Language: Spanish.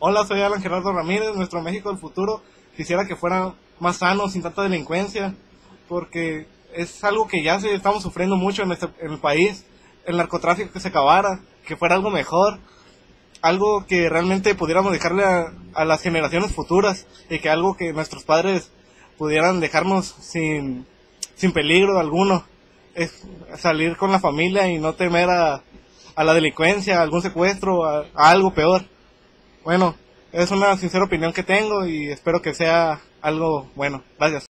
Hola, soy Alan Gerardo Ramírez. Nuestro México del futuro quisiera que fuera más sano, sin tanta delincuencia, porque es algo que ya estamos sufriendo mucho en el país. El narcotráfico, que se acabara, que fuera algo mejor, algo que realmente pudiéramos dejarle a las generaciones futuras, y que algo que nuestros padres pudieran dejarnos sin peligro alguno. Es salir con la familia y no temer a la delincuencia, a algún secuestro, a algo peor. Bueno, es una sincera opinión que tengo y espero que sea algo bueno. Gracias.